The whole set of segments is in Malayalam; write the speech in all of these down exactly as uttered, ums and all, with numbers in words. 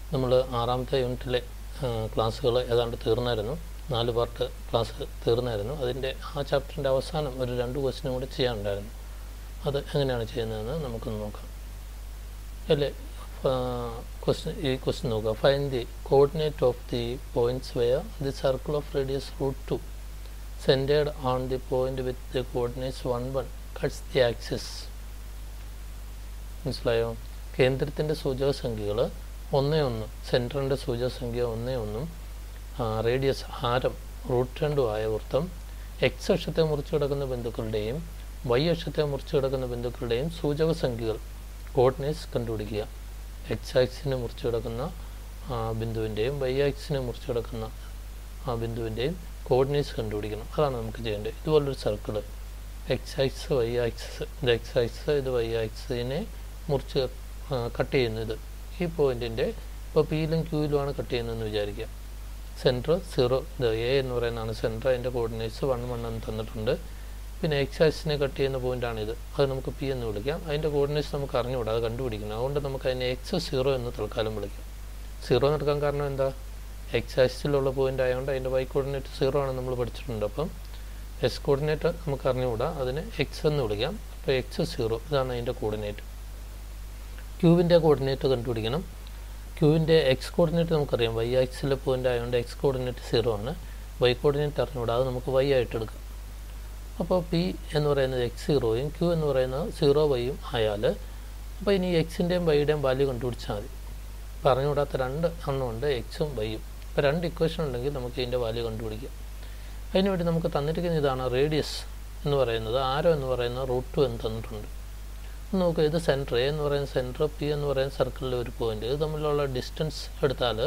നമ്മൾ ആറാമത്തെ യൂണിറ്റിലെ ക്ലാസ്സുകൾ ഏതാണ്ട് തീർന്നായിരുന്നു. നാല് പാർട്ട് ക്ലാസ് തീർന്നായിരുന്നു. അതിൻ്റെ ആ ചാപ്റ്ററിൻ്റെ അവസാനം ഒരു രണ്ട് ക്വസ്റ്റ്യനും കൂടി ചെയ്യാനുണ്ടായിരുന്നു. അത് എങ്ങനെയാണ് ചെയ്യുന്നതെന്ന് നമുക്കൊന്ന് നോക്കാം. അല്ലേ, ക്വസ്റ്റ്യൻ ഈ ക്വസ്റ്റ്യൻ നോക്കുക. Find the coordinate of the points where the circle of radius root two centred on the point with the coordinates one one cuts the axis. മനസ്സിലായോ? കേന്ദ്രത്തിൻ്റെ സൂചക സംഖ്യകൾ ഒന്നേ ഒന്ന്, സെൻറ്ററിൻ്റെ സൂചക സംഖ്യ ഒന്നേ ഒന്നും റേഡിയസ് ആരം റൂട്ട് രണ്ടുമായ വൃത്തം എക്സ് അക്ഷത്തെ മുറിച്ച് കിടക്കുന്ന ബിന്ദുക്കളുടെയും വൈ അക്ഷത്തെ മുറിച്ച് കിടക്കുന്ന ബിന്ദുക്കളുടെയും സൂചക സംഖ്യകൾ കോർഡിനേറ്റ്സ് കണ്ടുപിടിക്കുക. എക്സ് ആക്സിനെ മുറിച്ച് കിടക്കുന്ന ബിന്ദുവിൻ്റെയും വൈ ആക്സിനെ മുറിച്ച് കിടക്കുന്ന ആ ബിന്ദുവിൻ്റെയും കോർഡിനേറ്റ്സ് കണ്ടുപിടിക്കണം. അതാണ് നമുക്ക് ചെയ്യേണ്ടത്. ഇതുപോലൊരു circle x axis y axis, ഇത് എക്സ് ആക്സിസ്, ഇത് വൈ ആക്സിസിനെ മുറിച്ച് കട്ട് ചെയ്യുന്നു. ഇത് ഈ പോയിൻറ്റിൻ്റെ ഇപ്പോൾ പിയിലും ക്യൂയിലുമാണ് കട്ട് ചെയ്യുന്നതെന്ന് വിചാരിക്കുക. സെൻറ്റർ സീറോ, ഇത് എ എന്ന് പറയുന്നതാണ് സെൻറ്റർ. അതിൻ്റെ കോർഡിനേറ്റ്സ് വൺ വൺ എന്ന് തന്നിട്ടുണ്ട്. പിന്നെ എക്സ് ആക്സിസിനെ കട്ട് ചെയ്യുന്ന പോയിൻ്റാണിത്. അത് നമുക്ക് പി എന്ന് വിളിക്കാം. അതിൻ്റെ കോർഡിനേറ്റ്സ് നമുക്ക് അറിഞ്ഞുകൂടാ, അത് കണ്ടുപിടിക്കണം. അതുകൊണ്ട് നമുക്ക് അതിനെ എക്സ് സീറോ എന്ന് തൽക്കാലം വിളിക്കാം. സീറോ എന്ന് എടുക്കാൻ കാരണം എന്താ? എക്സ് ആക്സിസിലുള്ള പോയിൻ്റ് ആയതുകൊണ്ട് അതിൻ്റെ വൈ കോർഡിനേറ്റ് സീറോ ആണ് നമ്മൾ പഠിച്ചിട്ടുണ്ട്. അപ്പം എസ് കോർഡിനേറ്റ് നമുക്ക് അറിഞ്ഞുകൂടാ, അതിന് എക്സ് എന്ന് വിളിക്കാം. അപ്പോൾ എക്സ് സീറോ, ഇതാണ് അതിൻ്റെ കോർഡിനേറ്റ്. ക്യൂവിൻ്റെ കോർഡിനേറ്റ് കണ്ടുപിടിക്കണം. ക്യൂവിൻ്റെ എക്സ് കോർഡിനേറ്റ് നമുക്കറിയാം, വൈ ആക്സിലെ പോയിൻ്റ് ആയതുകൊണ്ട് എക്സ് കോർഡിനേറ്റ് സീറോ ആണ്. വൈ കോർഡിനേറ്റ് അറിഞ്ഞുകൂടാ, അത് നമുക്ക് വൈ ആയിട്ട് എടുക്കാം. അപ്പോൾ പി എന്ന് പറയുന്നത് എക്സ് സീറോയും ക്യൂ എന്ന് പറയുന്നത് സീറോ വൈയും ആയാൽ അപ്പോൾ ഇനി എക്സിൻ്റെയും വൈയുടെയും വാല്യൂ കണ്ടുപിടിച്ചാൽ മതി. പറഞ്ഞുകൂടാത്ത രണ്ട് എണ്ണമുണ്ട്, എക്സും വൈയും. ഇപ്പോൾ രണ്ട് ഇക്വേഷൻ ഉണ്ടെങ്കിൽ നമുക്ക് ഇതിൻ്റെ വാല്യൂ കണ്ടുപിടിക്കാം. അതിനുവേണ്ടി നമുക്ക് തന്നിരിക്കുന്ന ഇതാണ് റേഡിയസ് എന്ന് പറയുന്നത്, ആരോ എന്ന് പറയുന്നത് റൂട്ട് ടു എന്ന് തന്നിട്ടുണ്ട്. നോക്കുക, ഇത് സെൻറ്റർ എ എന്ന് പറയുന്ന സെൻറ്റർ, പി എന്ന് പറയുന്ന സർക്കിളിലെ ഒരു പോയിൻ്റ്. ഇത് തമ്മിലുള്ള ഡിസ്റ്റൻസ് എടുത്താൽ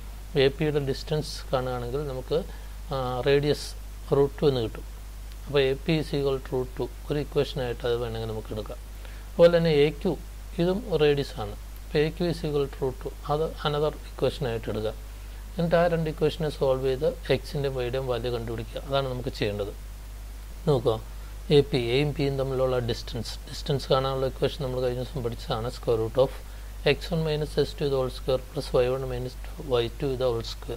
എ പിയുടെ ഡിസ്റ്റൻസ് കാണുകയാണെങ്കിൽ നമുക്ക് റേഡിയസ് റൂട്ട് ടു എന്ന് കിട്ടും. അപ്പോൾ A P is equal to root two ഒരു ഇക്വേഷനായിട്ട് അത് വേണമെങ്കിൽ നമുക്ക് എടുക്കാം. അതുപോലെ തന്നെ എ ക്യു, ഇതും റേഡിയസ് ആണ്. അപ്പോൾ A Q is equal to root two, അത് അനദർ ഇക്വേഷനായിട്ട് എടുക്കുക. എന്നിട്ട് ആ രണ്ട് ഇക്വേഷനെ സോൾവ് ചെയ്ത് എക്സിൻ്റെയും വൈയുടെയും വാല്യൂ കണ്ടുപിടിക്കുക. അതാണ് നമുക്ക് ചെയ്യേണ്ടത്. നോക്കുക, എ പി എയും പിയും തമ്മിലുള്ള ഡിസ്റ്റൻസ് ഡിസ്റ്റൻസ് കാണാനുള്ള ഇക്വേഷൻ നമ്മൾ കഴിഞ്ഞ ദിവസം പഠിച്ചതാണ്. Square root of X one minus S two ഇത് whole square plus Y one minus Y two ഇത് ഹോൾ സ്ക്വയർ.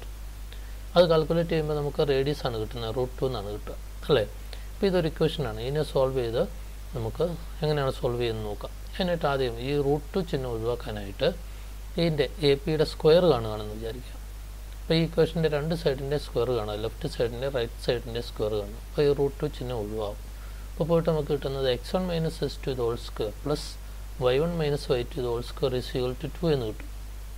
അത് കാൽക്കുലേറ്റ് ചെയ്യുമ്പോൾ നമുക്ക് റേഡിയസ് ആണ് കിട്ടുന്നത്, റൂട്ട് ടു എന്നാണ് കിട്ടുക, അല്ലേ? അപ്പോൾ ഇതൊരു ഇക്വേഷനാണ്. ഇതിനെ സോൾവ് ചെയ്ത് നമുക്ക് എങ്ങനെയാണ് സോൾവ് ചെയ്യുന്നത് നോക്കാം. എന്നിട്ട് ആദ്യം ഈ റൂട്ട് ടു ചിഹ്നം ഒഴിവാക്കാനായിട്ട് ഇതിൻ്റെ എ പിയുടെ സ്ക്വയർ കാണുകയാണെന്ന് വിചാരിക്കാം. അപ്പോൾ ഈ ഇക്വേഷൻ്റെ രണ്ട് സൈഡിൻ്റെ സ്ക്വയർ കാണുക, ലെഫ്റ്റ് സൈഡിൻ്റെ റൈറ്റ് സൈഡിൻ്റെ സ്ക്വയർ കാണും. അപ്പോൾ ഈ റൂട്ട് ടു ചിഹ്നം ഒഴിവാകും. അപ്പോൾ പോയിട്ട് നമുക്ക് കിട്ടുന്നത് x one minus S two ഇത് whole square plus Y one minus Y two ഇത് whole square is equal to two എന്ന് കിട്ടും.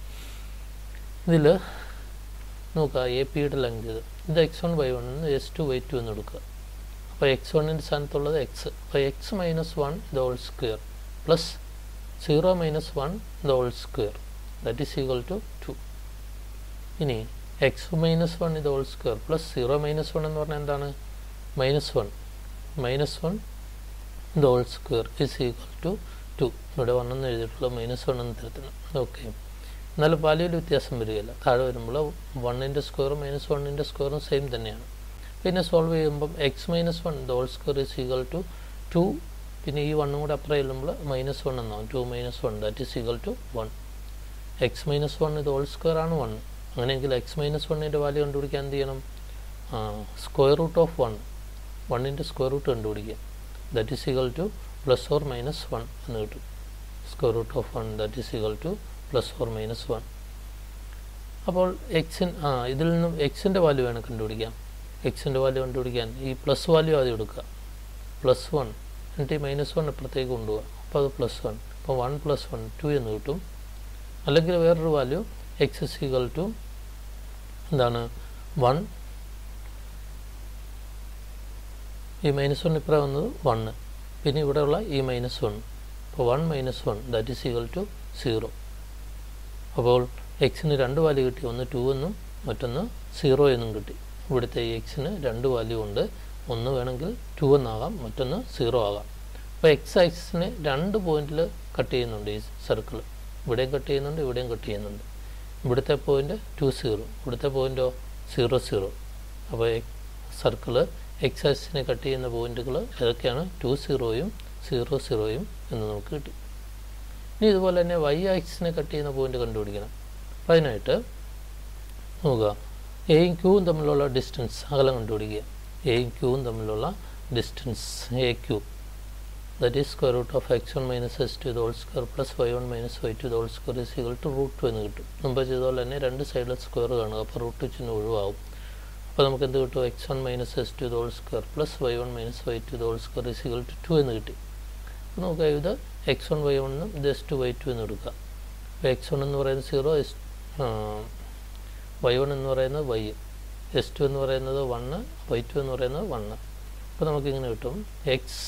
ഇതിൽ നോക്കുക, എ പിയുടെ ലെങ്ത് ഇത് ഇത് എക്സ് വൺ വൈ വൺ എന്ന് എസ് ടു വൈ ടു എന്ന് എടുക്കുക. അപ്പോൾ എക്സ് വണ്ണിൻ്റെ സ്ഥാനത്തുള്ളത് എക്സ്. അപ്പോൾ എക്സ് മൈനസ് വൺ ഇത് whole square plus zero minus one ഇത് whole square that is equal to two. ഇനി എക്സ് മൈനസ് വൺ ഇത് whole square plus zero minus one എന്ന് പറഞ്ഞാൽ എന്താണ്? മൈനസ് വൺ മൈനസ് വൺ ഇത് whole square is equal to two. Two one എന്ന് എഴുതിയിട്ടുള്ള മൈനസ് വൺ എന്ന് തരത്തില്ല. ഓക്കെ, എന്നാലും വാല്യൂവിൽ വ്യത്യാസം വരികയില്ല. താഴെ വരുമ്പോൾ വണ്ണിൻ്റെ സ്ക്വയറും മൈനസ് വണ്ണിൻ്റെ സ്ക്വയറും സെയിം തന്നെയാണ്. പിന്നെ സോൾവ് ചെയ്യുമ്പം എക്സ് മൈനസ് വൺ ഇത് whole square is equal to two. പിന്നെ ഈ വണ്ണും കൂടെ അപ്പുറം ചെല്ലുമ്പോൾ മൈനസ് വൺ എന്നാവും. Two minus one that is equal to one. X minus one ഇത് ഹോൾ സ്ക്വയർ ആണ് വൺ. അങ്ങനെയെങ്കിൽ എക്സ് മൈനസ് വണ്ണിൻ്റെ വാല്യൂ കണ്ടുപിടിക്കാൻ എന്ത് ചെയ്യണം? സ്ക്വയർ റൂട്ട് ഓഫ് വൺ, വണ്ണിൻ്റെ സ്ക്വയർ റൂട്ട് കണ്ടുപിടിക്കുക. That is equal to plus or minus one എന്ന് കിട്ടും. Square root of one that is equal to plus or minus one. അപ്പോൾ എക്സിൻ ആ ഇതിൽ നിന്നും എക്സിൻ്റെ വാല്യൂ വേണം കണ്ടുപിടിക്കാം. എക്സിൻ്റെ വാല്യൂ കണ്ടുപിടിക്കാൻ ഈ പ്ലസ് വാല്യൂ ആദ്യം എടുക്കുക, പ്ലസ് വൺ. എന്നിട്ട് ഈ മൈനസ് വൺ അപ്പുറത്തേക്ക് കൊണ്ടുപോകുക. അപ്പോൾ അത് പ്ലസ് വൺ. അപ്പോൾ വൺ പ്ലസ് വൺ ടു എന്ന് കിട്ടും. അല്ലെങ്കിൽ വേറൊരു value x is equal to എന്താണ്? വൺ. ഈ മൈനസ് വൺ ഇപ്പുറം വന്നത് വണ്ണ്, പിന്നെ ഇവിടെയുള്ള ഈ മൈനസ് വൺ. അപ്പോൾ one minus one that is equal to zero. അപ്പോൾ എക്സിന് രണ്ട് വാല്യൂ കിട്ടി, ഒന്ന് ടു എന്നും മറ്റൊന്ന് സീറോ എന്നും കിട്ടി. ഇവിടുത്തെ ഈ എക്സിന് രണ്ട് വാല്യൂ ഉണ്ട്, ഒന്ന് വേണമെങ്കിൽ ടു എന്നാകാം, മറ്റൊന്ന് സീറോ ആകാം. അപ്പോൾ എക്സ് ആക്സിസിനെ രണ്ട് പോയിന്റിൽ കട്ട് ചെയ്യുന്നുണ്ട് ഈ സർക്കിൾ. ഇവിടെയും കട്ട് ചെയ്യുന്നുണ്ട്, ഇവിടെയും കട്ട് ചെയ്യുന്നുണ്ട്. ഇവിടുത്തെ പോയിന്റ് ടു സീറോ, ഇവിടുത്തെ പോയിന്റോ സീറോ സീറോ. അപ്പോൾ സർക്കിള് എക്സ് ആക്സിസിനെ കട്ട് ചെയ്യുന്ന പോയിന്റുകൾ ഏതൊക്കെയാണ്? ടു സീറോയും സീറോ സീറോയും എന്ന് നമുക്ക് കിട്ടി. ഇനി ഇതുപോലെ തന്നെ വൈ ആക്സിസിനെ കട്ട് ചെയ്യുന്ന പോയിന്റ് കണ്ടുപിടിക്കണം. അപ്പോൾ അതിനായിട്ട് നോക്കുക, എയും ക്യൂവും തമ്മിലുള്ള ഡിസ്റ്റൻസ് അകലം കണ്ടുപിടിക്കുക. എയും ക്യൂവും തമ്മിലുള്ള distance A Q, that is square root of X one minus S two whole square plus Y one minus Y two whole square is equal to root two എന്ന് കിട്ടും. മുമ്പ് ചെയ്തപോലെ തന്നെ രണ്ട് സൈഡിലെ സ്ക്വയർ കാണുക, അപ്പോൾ റൂട്ട് ടു ചിഹ്നം ഒഴിവാകും. അപ്പോൾ നമുക്ക് എന്ത് കിട്ടും? X one minus S two whole square plus Y one minus Y two whole square is equal to two എന്ന് കിട്ടി. അപ്പോൾ നമുക്ക് ഇത് എക്സ് വൺ വൈ വണ്ണും ഇത് എസ് ടു വൈ ടു എന്ന് എടുക്കുക. അപ്പോൾ എക്സ് വൺ എന്ന് പറയുന്നത് സീറോ, എസ് വൈ വൺ എന്ന് പറയുന്നത് വൈ, എസ് ടു എന്ന് പറയുന്നത് വണ്ണ്, വൈ ടു എന്ന് പറയുന്നത് വണ്ണ്. അപ്പോൾ നമുക്കിങ്ങനെ കിട്ടും എക്സ്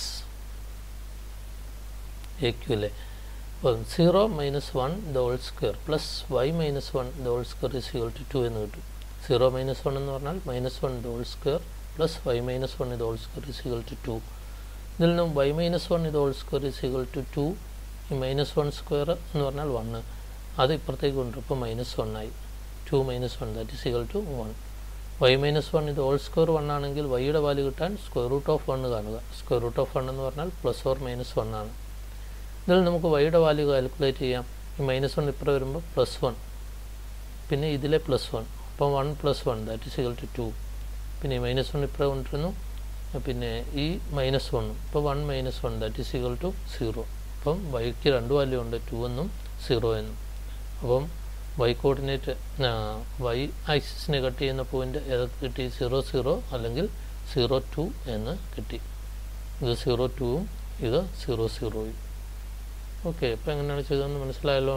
എ ക്യു അല്ലേ. അപ്പോൾ zero minus one the whole square plus y minus one the whole square is equal to two എന്ന് കിട്ടും. സീറോ മൈനസ് വൺ എന്ന് പറഞ്ഞാൽ minus one the whole square plus y minus one ഇത് whole square is equal to two. Two നിന്നും വൈ മൈനസ് വൺ ഇത് whole square is equal to two. Two minus one square എന്ന് പറഞ്ഞാൽ വണ്ണ്, അത് ഇപ്പുറത്തേക്ക് കൊണ്ടുവരും. ഇപ്പോൾ മൈനസ് വൺ ആയി. To minus one that is equal to one. Y minus one ഇത് ഹോൾ സ്ക്വയർ വൺ ആണെങ്കിൽ വൈയുടെ വാല്യൂ കിട്ടാൻ സ്ക്വയർ റൂട്ട് ഓഫ് വൺ കാണുക. സ്ക്വയർ റൂട്ട് ഓഫ് വൺ എന്ന് പറഞ്ഞാൽ പ്ലസ് ഓർ മൈനസ് വൺ ആണ്. ഇതിൽ നമുക്ക് വൈയുടെ വാല്യൂ കാൽക്കുലേറ്റ് ചെയ്യാം. ഈ മൈനസ് വൺ ഇപ്പുറം വരുമ്പോൾ പ്ലസ് വൺ, പിന്നെ ഇതിലെ പ്ലസ് വൺ, അപ്പം one plus one that is equal to two. പിന്നെ ഈ മൈനസ് വൺ ഇപ്പുറം കൊണ്ടിരുന്നു, പിന്നെ ഈ മൈനസ് വണ്ണും, ഇപ്പോൾ one minus one that is equal to zero. അപ്പം വൈക്ക് രണ്ട് വാല്യൂ ഉണ്ട്, ടു എന്നും സീറോ എന്നും. അപ്പം വൈ കോർഡിനേറ്റ് വൈ ആക്സിസിനെ കട്ട് ചെയ്യുന്ന പോയിന്റ് ഏതൊക്കെ കിട്ടി? സീറോ സീറോ അല്ലെങ്കിൽ സീറോ ടു എന്ന് കിട്ടി. ഇത് സീറോ ടുവും ഇത് സീറോ സീറോയും. ഓക്കെ, അപ്പോൾ എങ്ങനെയാണ് ചെയ്തതെന്ന് മനസ്സിലായല്ലോ.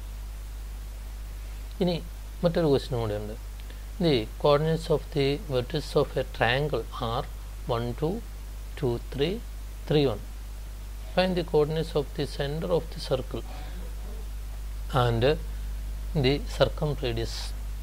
ഇനി മറ്റൊരു ക്വസ്റ്റ്യൻ കൂടെ ഉണ്ട്. The coordinates of the vertices of a triangle are one two two three three one. Find the coordinates of the centre of the circle and the circumradius.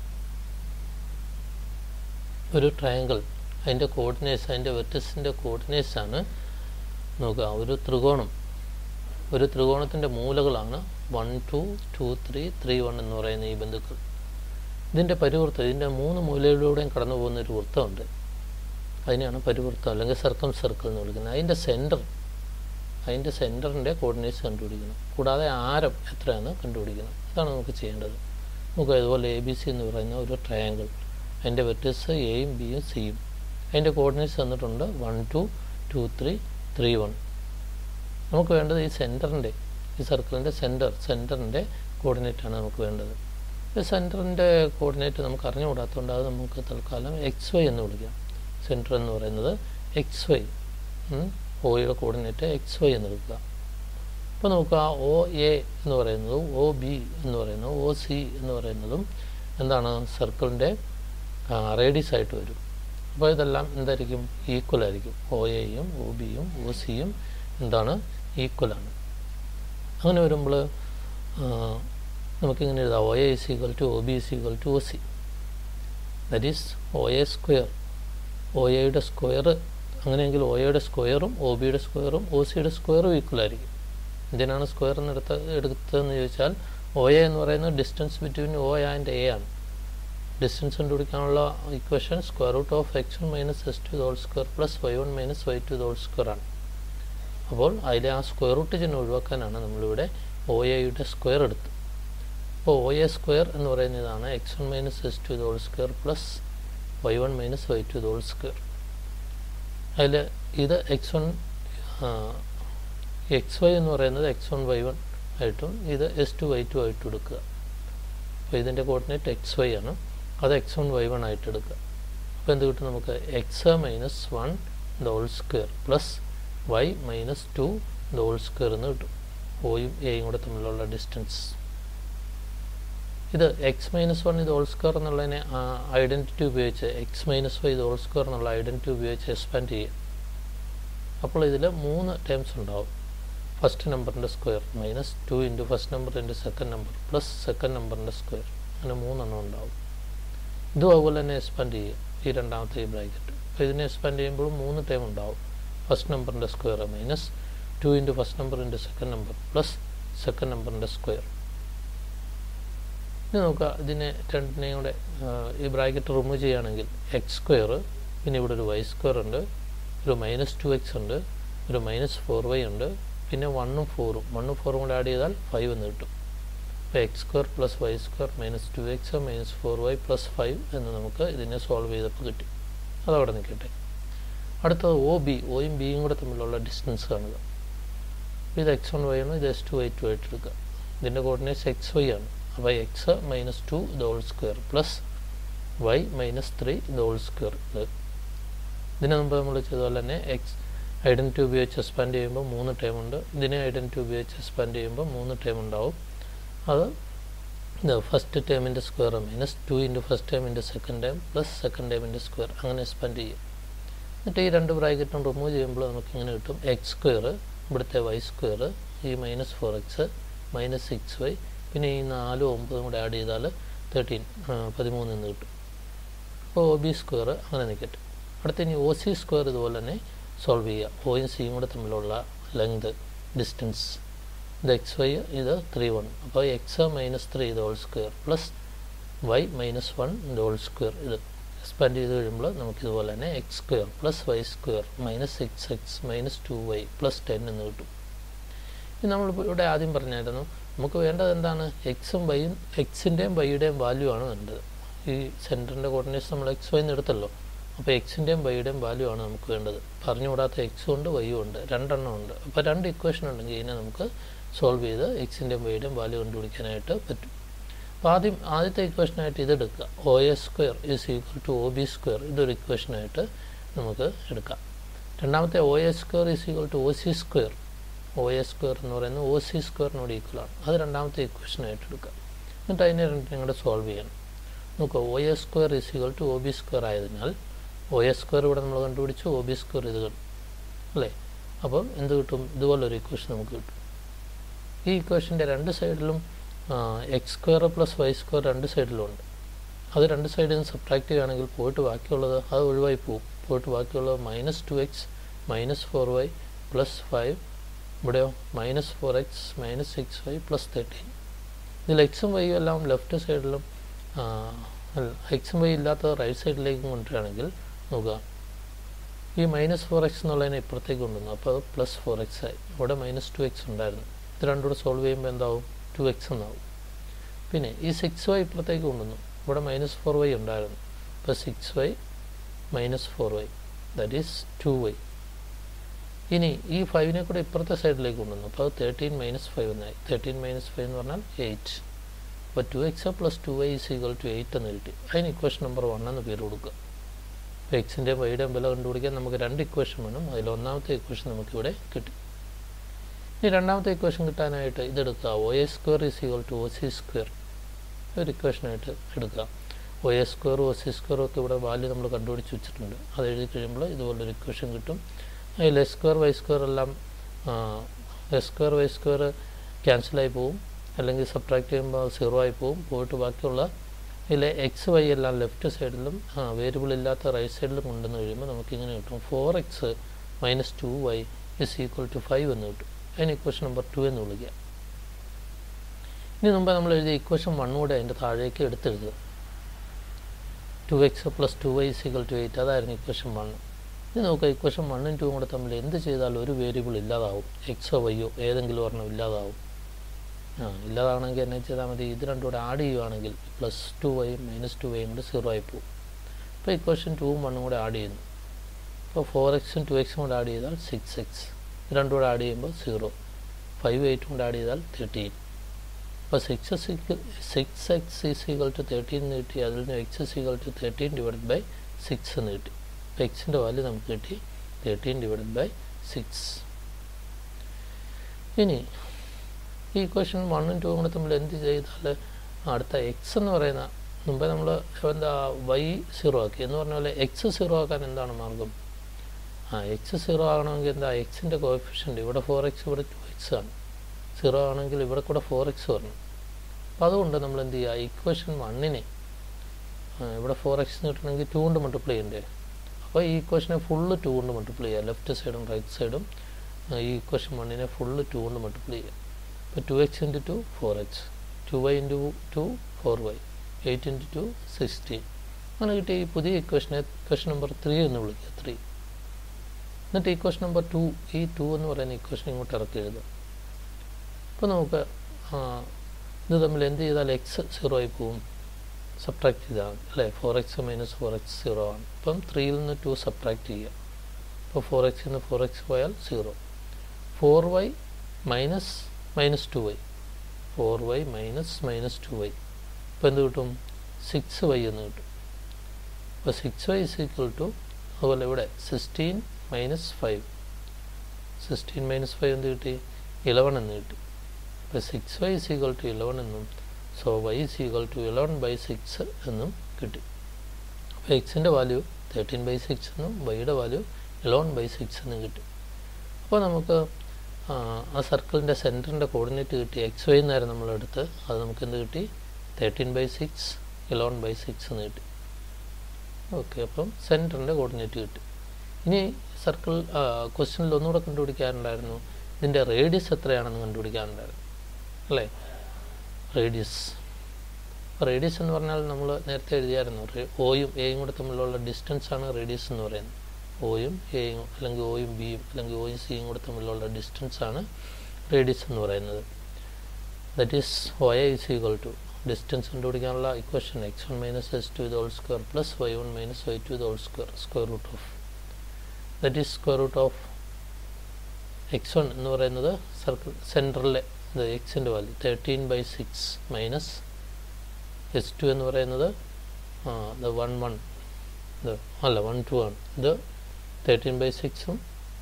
ഒരു ട്രയാങ്കിൾ, അതിൻ്റെ കോർഡിനേറ്റ്സ്, അതിൻ്റെ വെർട്ടിസിൻ്റെ കോർഡിനേറ്റ്സ് ആണ് നോക്കുക. ഒരു ത്രികോണം, ഒരു ത്രികോണത്തിൻ്റെ മൂലകളാണ് one two two three three one എന്ന് പറയുന്ന ഈ ബിന്ദുക്കൾ. ഇതിൻ്റെ പരിവൃത്തം, ഇതിൻ്റെ മൂന്ന് മൂലയിലൂടെയും കടന്നു പോകുന്ന ഒരു വൃത്തമുണ്ട്, അതിനെയാണ് പരിവൃത്തം അല്ലെങ്കിൽ സർക്കം സർക്കിൾ എന്ന് വിളിക്കുന്നത്. അതിൻ്റെ സെൻറ്റർ, അതിൻ്റെ സെൻറ്ററിൻ്റെ കോർഡിനേറ്റ്സ് കണ്ടുപിടിക്കണം. കൂടാതെ ആരം എത്രയാണെന്ന് കണ്ടുപിടിക്കണം. ഇതാണ് നമുക്ക് ചെയ്യേണ്ടത്. നമുക്ക് അതുപോലെ എ ബി സി എന്ന് പറയുന്ന ഒരു ട്രയാങ്കിൾ, അതിൻ്റെ വെർട്ടിസസ് എയും ബിയും സിയും, അതിൻ്റെ കോർഡിനേറ്റ്സ് തന്നിട്ടുണ്ട് one two two three three one. നമുക്ക് വേണ്ടത് ഈ സെൻറ്ററിൻ്റെ, ഈ സർക്കിളിൻ്റെ സെൻറ്റർ, സെൻറ്ററിൻ്റെ കോർഡിനേറ്റാണ് നമുക്ക് വേണ്ടത്. ഈ സെൻറ്ററിൻ്റെ കോർഡിനേറ്റ് നമുക്ക് അറിഞ്ഞുകൂടാത്തതുകൊണ്ട് അത് നമുക്ക് തൽക്കാലം എക്സ് വൈ എന്ന് വിളിക്കാം. സെൻറ്റർ എന്ന് പറയുന്നത് എക്സ് വൈ, ഒയുടെ കോർഡിനേറ്റ് എക്സ് വൈ എന്ന് എടുക്കുക. അപ്പോൾ നമുക്ക് ആ ഒ എ എന്ന് പറയുന്നതും ഒ ബി എന്ന് പറയുന്നതും ഒ സി എന്ന് പറയുന്നതും എന്താണ്? സർക്കിളിൻ്റെ റേഡിയസ് ആയിട്ട് വരും. അപ്പോൾ ഇതെല്ലാം എന്തായിരിക്കും? ഈക്വൽ ആയിരിക്കും. ഒ എയും ഒ ബിയും ഒ സിയും എന്താണ്? ഈക്വലാണ്. അങ്ങനെ വരുമ്പോൾ നമുക്കിങ്ങനെ എഴുതാം, O A is equal to O B is equal to O C. That is O A square, O എയുടെ സ്ക്വയർ. അങ്ങനെയെങ്കിൽ ഒ എയുടെ സ്ക്വയറും ഒ ബിയുടെ സ്ക്വയറും ഒ സിയുടെ സ്ക്വയറും ഈക്വൽ ആയിരിക്കും. എന്തിനാണ് സ്ക്വയർ എന്ന് എടുത്ത എടുത്തതെന്ന് ചോദിച്ചാൽ, ഒ എ എന്ന് പറയുന്നത് distance between O and A ആണ്. ഡിസ്റ്റൻസ് കണ്ടുപിടിക്കാനുള്ള equation square root of X one minus S two whole square plus Y one minus Y two whole square ആണ്. അപ്പോൾ അതിലെ ആ സ്ക്വയർ റൂട്ട് ചിഹ്നം ഒഴിവാക്കാനാണ് നമ്മളിവിടെ ഒ എയുടെ സ്ക്വയർ എടുത്തത്. അപ്പോൾ ഒ എ സ്ക്വയർ എന്ന് പറയുന്നതാണ് x one minus S two whole square plus Y one minus Y two whole square. അതിൽ ഇത് എക്സ് വൺ എക്സ് വൈ എന്ന് പറയുന്നത് എക്സ് വൺ വൈ വൺ ആയിട്ടും ഇത് എസ് ടു വൈ ടു ആയിട്ടും എടുക്കുക. അപ്പോൾ ഇതിൻ്റെ കോർഡിനേറ്റ് എക്സ് വൈ ആണ്, അത് എക്സ് വൺ വൈ വൺ ആയിട്ട് എടുക്കുക. അപ്പോൾ എന്ത് കിട്ടും? നമുക്ക് x minus one whole square plus y minus two whole square എന്ന് കിട്ടും. ഒയും എയും കൂടെ തമ്മിലുള്ള ഡിസ്റ്റൻസ്. ഇത് എക്സ് മൈനസ് വൺ ഇത് ഹോൾ സ്ക്വയർ എന്നുള്ളതിനെ ഐഡൻറ്റിറ്റി ഉപയോഗിച്ച് എക്സ് മൈനസ് വൈ ഇത് ഹോൾ സ്ക്വയർ എന്നുള്ള ഐഡൻറ്റിറ്റി ഉപയോഗിച്ച് എക്സ്പാൻഡ് ചെയ്യുക. അപ്പോൾ ഇതിൽ മൂന്ന് ടേംസ് ഉണ്ടാവും. ഫസ്റ്റ് നമ്പറിൻ്റെ square minus two into first number into second number plus second നമ്പറിൻ്റെ സ്ക്വയർ, അങ്ങനെ മൂന്നെണ്ണം ഉണ്ടാവും. ഇതും അതുപോലെ തന്നെ എക്സ്പാൻഡ് ചെയ്യുക, ഈ രണ്ടാമത്തെ ഈ ബ്രാക്കറ്റ്. അപ്പോൾ ഇതിനെ എക്സ്പാൻഡ് ചെയ്യുമ്പോൾ മൂന്ന് ടേം ഉണ്ടാവും. ഫസ്റ്റ് നമ്പറിൻ്റെ square minus two into first number into second number plus second നമ്പറിൻ്റെ സ്ക്വയർ. ഇനി നോക്കുക, ഇതിനെ രണ്ടിനെയും കൂടെ ഈ ബ്രാക്കറ്റ് റിമൂവ് ചെയ്യുകയാണെങ്കിൽ എക്സ് സ്ക്വയർ, പിന്നെ ഇവിടെ ഒരു വൈ സ്ക്വയർ ഉണ്ട്, ഒരു മൈനസ് ടു എക്സ് ഉണ്ട്, ഒരു മൈനസ് ഫോർ വൈ ഉണ്ട്, പിന്നെ വണ്ണും ഫോറും വണ്ണും ഫോറും കൂടെ ആഡ് ചെയ്താൽ ഫൈവ് എന്ന് കിട്ടും. അപ്പോൾ x square plus Y square minus two X minus four Y plus five എന്ന് നമുക്ക് ഇതിനെ സോൾവ് ചെയ്തപ്പോൾ കിട്ടി. അതവിടെ നിൽക്കട്ടെ. അടുത്തത് ഒ ബി, ഒയും ബിയും കൂടെ തമ്മിലുള്ള ഡിസ്റ്റൻസ് കാണുക. ഇത് എക്സ് വൺ വൈ ആണ്, ഇത് എസ് ടു വൈ ടു ആയിട്ട് എടുക്കുക. ഇതിൻ്റെ കോർഡിനേറ്റ്സ് എക്സ് വൈ ആണ്. അപ്പോൾ എക്സ് മൈനസ് ടു ഇത് whole square plus y minus three ഇത് ഹോൾ സ്ക്വയർ. ഇത് ഇതിന് മുമ്പ് നമ്മൾ ചെയ്ത പോലെ തന്നെ എക്സ് ഐഡൻറ്റിറ്റി ഉപയോഗിച്ച് എക്സ്പാൻഡ് ചെയ്യുമ്പോൾ മൂന്ന് ടേം ഉണ്ട്. ഇതിനെ ഐഡൻറ്റിറ്റി ഉപയോഗിച്ച് എക്സ്പാൻഡ് ചെയ്യുമ്പോൾ മൂന്ന് ടേം ഉണ്ടാവും. അത് ഇത് ഫസ്റ്റ് ടേമിൻ്റെ square minus two into first ടേമിൻ്റെ സെക്കൻഡ് ടേം പ്ലസ് സെക്കൻഡ് ടേമിൻ്റെ സ്ക്വയർ, അങ്ങനെ എക്സ്പാൻഡ് ചെയ്യും. എന്നിട്ട് ഈ രണ്ട് ബ്രാക്കറ്റും റിമൂവ് ചെയ്യുമ്പോൾ നമുക്കിങ്ങനെ കിട്ടും എക്സ് സ്ക്വയർ, ഇവിടുത്തെ വൈ സ്ക്വയർ, ഈ minus four X minus six y, പിന്നെ ഈ നാലും ഒമ്പതും കൂടെ ആഡ് ചെയ്താൽ തേർട്ടീൻ പതിമൂന്ന് എന്ന് കിട്ടും. അപ്പോൾ ഒ ബി സ്ക്വയർ അങ്ങനെ നിൽക്കട്ടെ. അടുത്ത ഇനി ഒ സി സ്ക്വയർ ഇതുപോലെ തന്നെ സോൾവ് ചെയ്യുക. ഒയും സിയും കൂടെ തമ്മിലുള്ള ലെങ്ത് ഡിസ്റ്റൻസ് ഇത് എക്സ് വൈ, ഇത് ത്രീ വൺ. അപ്പോൾ എക്സ് മൈനസ് ത്രീ ഇത് whole square plus y minus one ഇത് ഹോൾ സ്ക്വയർ. ഇത് എക്സ്പാൻഡ് ചെയ്ത് കഴിയുമ്പോൾ നമുക്കിതുപോലെ തന്നെ x square plus Y square minus six x minus two y plus ten എന്ന് കിട്ടും. ഇത് നമ്മളിപ്പോൾ ഇവിടെ ആദ്യം പറഞ്ഞായിരുന്നു നമുക്ക് വേണ്ടത് എന്താണ്, എക്സും വൈയും എക്സിൻ്റെയും വൈയുടെയും വാല്യൂ ആണ് വേണ്ടത്. ഈ സെൻറ്ററിൻ്റെ കോർഡിനേറ്റ്സ് നമ്മൾ എക്സ് വൈന്ന് എടുത്തല്ലോ. അപ്പോൾ എക്സിൻ്റെയും വൈയുടെയും വാല്യൂ ആണ് നമുക്ക് വേണ്ടത്. പറഞ്ഞുകൂടാത്ത എക്സും ഉണ്ട് വൈയും ഉണ്ട്, രണ്ടെണ്ണം ഉണ്ട്. അപ്പോൾ രണ്ട് ഇക്വേഷൻ ഉണ്ടെങ്കിൽ ഇതിനെ നമുക്ക് സോൾവ് ചെയ്ത് എക്സിൻ്റെയും വൈയുടെയും വാല്യൂ കണ്ടുപിടിക്കാനായിട്ട് പറ്റും. അപ്പോൾ ആദ്യം ആദ്യത്തെ ഇക്വേഷനായിട്ട് ഇതെടുക്കുക. O A square is equal to O B square, ഇതൊരു ഇക്വേഷനായിട്ട് നമുക്ക് എടുക്കാം. രണ്ടാമത്തെ O A square is equal to O C square, O A square എന്ന് പറയുന്നത് ഒ സി സ്ക്വയറിനോട് ഈക്വലാണ്. അത് രണ്ടാമത്തെ ഇക്വേഷനായിട്ട് എടുക്കുക. എന്നിട്ട് അതിനെ രണ്ടിനും കൂടെ സോൾവ് ചെയ്യണം. നോക്കുക, O A square is equal to O B square ആയതിനാൽ ഒ എ സ്ക്വയർ ഇവിടെ നമ്മൾ കണ്ടുപിടിച്ചു, ഒ ബി സ്ക്വയർ ഇത് കിട്ടും അല്ലേ. അപ്പം എന്ത് കിട്ടും, ഇതുപോലൊരു ഇക്വേഷൻ നമുക്ക് കിട്ടും. ഈ ഇക്വേഷൻ്റെ രണ്ട് സൈഡിലും X square plus Y square രണ്ട് സൈഡിലും ഉണ്ട്. അത് രണ്ട് സൈഡിൽ നിന്ന് സബ്ട്രാക്ട് ചെയ്യുകയാണെങ്കിൽ പോയിട്ട് ബാക്കിയുള്ളത് അത് ഒഴിവായി പോകും. പോയിട്ട് ബാക്കിയുള്ളത് minus two X minus four Y plus five, ഇവിടെയോ minus four X minus six Y plus thirteen. ഇതിൽ എക്സും വൈയും എല്ലാം ലെഫ്റ്റ് സൈഡിലും എക്സും വൈ ഇല്ലാത്തത് റൈറ്റ് സൈഡിലേക്കും കൊണ്ടുവരികയാണെങ്കിൽ നോക്കുക, ഈ മൈനസ് ഫോർ എക്സ് എന്നുള്ളതിനെ ഇപ്പുറത്തേക്ക് കൊണ്ടുവന്നു. അപ്പോൾ അത് പ്ലസ് ഫോർ എക്സ് ആയി. ഇവിടെ മൈനസ് ടു എക്സ് ഉണ്ടായിരുന്നു. ഇത് രണ്ടും കൂടെ സോൾവ് ചെയ്യുമ്പോൾ എന്താവും, ടു എക്സ് എന്നാവും. പിന്നെ ഈ സിക്സ് വൈ ഇപ്പുറത്തേക്ക് കൊണ്ടുവന്നു. ഇവിടെ മൈനസ് ഫോർ വൈ ഉണ്ടായിരുന്നു. അപ്പോൾ six Y minus four Y that is two Y. ഇനി ഈ ഫൈവിനെ കൂടെ ഇപ്പുറത്തെ സൈഡിലേക്ക് കൊണ്ടുവന്നു. അപ്പോൾ അത് തേർട്ടീൻ മൈനസ് ഫൈവ് എന്നായി. തേർട്ടീൻ മൈനസ് ഫൈവ് എന്ന് പറഞ്ഞാൽ എയ്റ്റ്. അപ്പോൾ two X plus two Y is equal to eight എന്ന് കിട്ടി. അതിന് ഇക്വേഷൻ നമ്പർ വൺ എന്ന് പേര് കൊടുക്കുക. അപ്പോൾ എക്സിൻ്റെയും വൈയുടെയും വില കണ്ടുപിടിക്കാൻ നമുക്ക് രണ്ട് ഇക്വേഷൻ വേണം. അതിൽ ഒന്നാമത്തെ ഇക്വേഷൻ നമുക്കിവിടെ കിട്ടി. ഇനി രണ്ടാമത്തെ ഇക്വേഷൻ കിട്ടാനായിട്ട് ഇതെടുക്കുക. O A square is equal to O C square ഒരു ഇക്വേഷനായിട്ട് എടുക്കുക. ഒ എ സ്ക്വയറും ഒ സി സ്ക്വയറും ഒക്കെ ഇവിടെ വാല്യൂ നമ്മൾ കണ്ടുപിടിച്ച് വെച്ചിട്ടുണ്ട്. അത് എഴുതി കഴിയുമ്പോൾ ഇതുപോലൊരു ഇക്വേഷൻ കിട്ടും. അതിൽ എസ് സ്ക്വയർ വൈ സ്ക്വയർ എല്ലാം എസ് സ്ക്വയർ വൈ സ്ക്വയർ ക്യാൻസലായി പോവും, അല്ലെങ്കിൽ സബ്ട്രാക്ട് ചെയ്യുമ്പോൾ സീറോ ആയി പോവും. പോയിട്ട് ബാക്കിയുള്ള ഇതിലെ എക്സ് വൈ എല്ലാം ലെഫ്റ്റ് സൈഡിലും വേരിയബിൾ ഇല്ലാത്ത റൈറ്റ് സൈഡിലും കൊണ്ടുവന്ന് കഴിയുമ്പോൾ നമുക്കിങ്ങനെ കിട്ടും. Four X minus two Y is equal to five എന്ന് കിട്ടും. അതിന് ഇക്വേഷൻ നമ്പർ ടു എന്ന് വിളിക്കുക. ഇനി മുമ്പ് നമ്മൾ എഴുതിയ ഇക്വേഷൻ വൺ കൂടെ അതിൻ്റെ താഴേക്ക് എടുത്തെഴുതുക. Two X plus two Y is equal to eight, അതായിരുന്നു ഇക്വേഷൻ വൺ. ഇനി നോക്കുക, ഇക്വേഷൻ വണ്ണും ടൂവും കൂടെ തമ്മിൽ എന്ത് ചെയ്താലും ഒരു വേരിയബിൾ ഇല്ലാതാവും. എക്സോ വൈയോ ഏതെങ്കിലും ഒരെണ്ണം ഇല്ലാതാവും. ആ ഇല്ലാതാണെങ്കിൽ എന്നെ ചെയ്താൽ മതി, ഇത് രണ്ടും കൂടെ ആഡ് ചെയ്യുകയാണെങ്കിൽ പ്ലസ് ടു വൈയും മൈനസ് ടു വൈയും കൂടെ സീറോ ആയി പോകും. അപ്പോൾ ഇക്വേഷൻ ടൂവും വണ്ണും കൂടെ ആഡ് ചെയ്യുന്നു. അപ്പോൾ ഫോർ എക്സും ടു എക്സും കൂടെ ആഡ് ചെയ്താൽ സിക്സ് എക്സ്, രണ്ടും കൂടെ ആഡ് ചെയ്യുമ്പോൾ സീറോ. ഫൈവ് എയ്റ്റും കൂടെ ആഡ് ചെയ്താൽ തേർട്ടീൻ. അപ്പോൾ six six X is equal to thirteen എന്ന് കിട്ടി. അതിൽ നിന്ന് X is equal to thirteen divide by six എന്ന് കിട്ടി. അപ്പോൾ എക്സിൻ്റെ വാല്യൂ നമുക്ക് കിട്ടി തേർട്ടീൻ ഡിവൈഡ് ബൈ സിക്സ്. ഇനി ഈ ഇക്വേഷൻ വണ്ണും ടൂവും കൂടെ തമ്മിൽ എന്ത് ചെയ്താൽ അടുത്ത എക്സ് എന്ന് പറയുന്ന മുമ്പേ നമ്മൾ എന്താ വൈ സീറോ ആക്കി എന്ന് പറഞ്ഞ പോലെ എക്സ് സീറോ ആക്കാൻ എന്താണ് മാർഗം? ആ എക്സ് സീറോ ആകണമെങ്കിൽ എന്താ, എക്സിൻ്റെ കോഎഫിഷ്യൻ്റ് ഇവിടെ ഫോർ എക്സ് ഇവിടെ ടു എക്സ് ആണ്. സീറോ ആണെങ്കിൽ ഇവിടെ കൂടെ ഫോർ എക്സ് വരണം. അപ്പോൾ അതുകൊണ്ട് നമ്മൾ എന്ത് ചെയ്യുക, ഇക്വേഷൻ വണ്ണിനെ ഇവിടെ ഫോർ എക്സ് കിട്ടണമെങ്കിൽ ടു കൊണ്ട് മൾട്ടിപ്ലൈ ചെയ്യണ്ടേ. അപ്പോൾ ഈ ഇക്വേഷനെ ഫുള്ള് ടു കൊണ്ട് മൾട്ടിപ്ലൈ ചെയ്യുക. ലെഫ്റ്റ് സൈഡും റൈറ്റ് സൈഡും ഈ ഇക്വേഷൻ വണ്ണിനെ ഫുള്ള് ടു കൊണ്ട് മൾട്ടിപ്ലൈ ചെയ്യുക. ഇപ്പോൾ two X into two four X, two Y into two four Y, eight into two sixteen. അങ്ങനെ കിട്ടിയ ഈ പുതിയ ഇക്വേഷനെ ഇക്വേഷൻ നമ്പർ ത്രീ എന്ന് വിളിക്കുക. ത്രീ എന്നിട്ട് ഇക്വേഷൻ നമ്പർ ടു, ഈ ടു എന്ന് പറയുന്ന ഇക്വേഷൻ ഇങ്ങോട്ട് ഇറക്കി എഴുതുക. അപ്പോൾ നമുക്ക് ഇത് തമ്മിൽ എന്ത് ചെയ്താൽ എക്സ് സീറോ ആയി പോവും, സബ്ട്രാക്ട് ചെയ്താൽ അല്ലേ. Four X minus four X zero ആണ്. അപ്പം ത്രീയിൽ നിന്ന് ടു സബ്ട്രാക്ട് ചെയ്യുക. അപ്പോൾ ഫോർ എക്സിൽ നിന്ന് ഫോർ എക്സ് പോയാൽ zero. Four Y minus minus two Y four Y minus minus two Y അപ്പോൾ എന്ത് കിട്ടും, സിക്സ് വൈ എന്ന് കിട്ടും. അപ്പോൾ six Y is equal to, അതുപോലെ ഇവിടെ sixteen minus five sixteen minus five എന്ത് കിട്ടി, ഇലവൻ എന്ന് കിട്ടി. അപ്പോൾ six Y is equal to eleven എന്നും so Y is equal to eleven by six എന്നും കിട്ടി. അപ്പോൾ എക്സിൻ്റെ വാല്യൂ തേർട്ടീൻ ബൈ സിക്സ് എന്നും വൈയുടെ വാല്യൂ ഇലവൻ ബൈ സിക്സ് എന്നും കിട്ടി. അപ്പോൾ നമുക്ക് ആ സർക്കിളിൻ്റെ സെൻറ്ററിൻ്റെ കോർഡിനേറ്റ് കിട്ടി, എക്സ് വൈ എന്നായിരുന്നു നമ്മളെടുത്ത്, അത് നമുക്ക് എന്ത് കിട്ടി, thirteen by six eleven by six എന്ന് കിട്ടി. ഓക്കെ, അപ്പം സെൻറ്ററിൻ്റെ കോർഡിനേറ്റ് കിട്ടി. ഇനി സർക്കിൾ ക്വസ്റ്റ്യനിൽ ഒന്നുകൂടെ കണ്ടുപിടിക്കാറുണ്ടായിരുന്നു, ഇതിൻ്റെ റേഡിയസ് എത്രയാണെന്ന് കണ്ടുപിടിക്കാറുണ്ടായിരുന്നു അല്ലേ. റേഡിയസ് റേഡിയസ് എന്ന് പറഞ്ഞാൽ നമ്മൾ നേരത്തെ എഴുതിയായിരുന്നു, ഓയും എയും കൂടെ തമ്മിലുള്ള ഡിസ്റ്റൻസാണ് റേഡിയസ് എന്ന് പറയുന്നത്. ഓയും എയും അല്ലെങ്കിൽ ഓയും ബിയും അല്ലെങ്കിൽ ഓയും സിയും കൂടെ തമ്മിലുള്ള ഡിസ്റ്റൻസാണ് റേഡിയസ് എന്ന് പറയുന്നത്. That is Y is equal to, distance കണ്ടുപിടിക്കാനുള്ള equation X one minus S two ഇത് whole square plus Y one minus Y two ഇത് whole square square root of, that is square root of X one എന്ന് പറയുന്നത് സർക്കിൾ സെൻറ്ററിലെ ഇത് എക്സിൻ്റെ value thirteen by six minus S two എന്ന് പറയുന്നത് ഇത് വൺ വൺ ഇത് അല്ല വൺ ടു ആണ്, ഇത് തേർട്ടീൻ ബൈ സിക്സും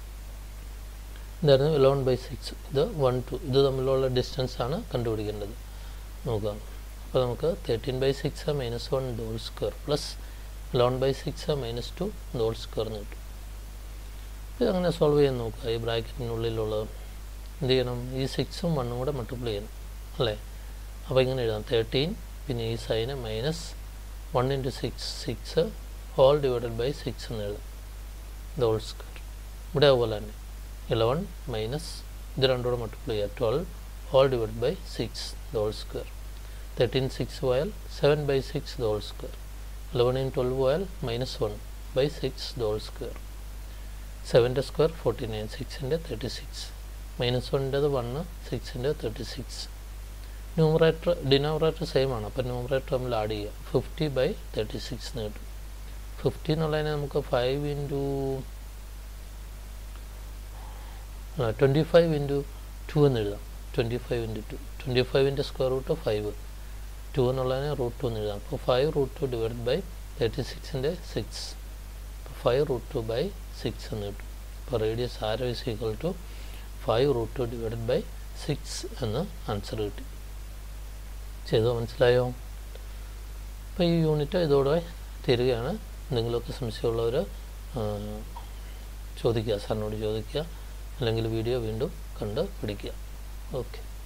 ഇതായിരുന്നു ഇലവൻ ബൈ സിക്സ്, ഇത് വൺ ടു, ഇത് തമ്മിലുള്ള ഡിസ്റ്റൻസാണ് കണ്ടുപിടിക്കേണ്ടത്. നോക്കാം, അപ്പോൾ നമുക്ക് thirteen by six minus one whole square plus eleven by six minus two whole square എന്ന് കിട്ടും. ഇത് അങ്ങനെ സോൾവ് ചെയ്യാൻ നോക്കുക. ഈ ബ്രാക്കറ്റിനുള്ളിലുള്ളത് എന്ത് ചെയ്യണം, ഈ സിക്സും വണ്ണും കൂടെ മൾട്ടിപ്ലൈ ചെയ്യണം അല്ലേ. അപ്പോൾ ഇങ്ങനെ എഴുതാം, തേർട്ടീൻ പിന്നെ ഈ സൈന് minus one into six six whole divided by six എന്ന് എഴുതാം, ഇത് ഹോൾ സ്ക്വയർ. ഇവിടെ അതുപോലെ തന്നെ ഇലവൻ മൈനസ് ഇത് രണ്ടുകൂടെ മൾട്ടിപ്ലൈ ചെയ്യുക, twelve whole divide by six ഇത് ഹോൾ സ്ക്വയർ. തേർട്ടീൻ സിക്സ് പോയാൽ സെവൻ ബൈ സിക്സ് ഇത് whole square. Eleven in twelve പോയാൽ മൈനസ് വൺ ബൈ സിക്സ് ഇത് ഹോൾ സ്ക്വയർ. സെവൻ്റെ സ്ക്വയർ ഫോർട്ടി നയൻ, സിക്സിൻ്റെ തേർട്ടി സിക്സ്, മൈനസ് വണ്ണിൻ്റെത് വണ്ണ്, സിക്സിൻ്റെ thirty six. Numerator denominator same ആണ്, അപ്പോൾ ന്യൂമറേറ്റർ തമ്മിൽ ആഡ് ചെയ്യുക, ഫിഫ്റ്റി ബൈ തേർട്ടി സിക്സ് എന്ന് കിട്ടും. ഫിഫ്റ്റി എന്നുള്ളതിനെ നമുക്ക് five into twenty five into two എന്ന് എഴുതാം, twenty five into two, twenty ഫൈവിൻ്റെ സ്ക്വയർ റൂട്ട് ഫൈവ്, ടു എന്നുള്ളതിനെ റൂട്ട് ടു എന്ന് എഴുതാം. അപ്പോൾ five root two divide by thirty സിക്സിൻ്റെ സിക്സ്, അപ്പോൾ five root two by six എന്ന് കിട്ടും. അപ്പോൾ റേഡിയസ് ആരോ is equal to five root two divided by six എന്ന് ആൻസർ കിട്ടി. ചെയ്തോ, മനസ്സിലായോ? അപ്പോൾ ഈ യൂണിറ്റ് ഇതോടെ തീരുകയാണ്. എന്തെങ്കിലുമൊക്കെ സംശയമുള്ളവർ ചോദിക്കുക, സാറിനോട് ചോദിക്കുക, അല്ലെങ്കിൽ വീഡിയോ വീണ്ടും കണ്ട് പിടിക്കുക. ഓക്കെ.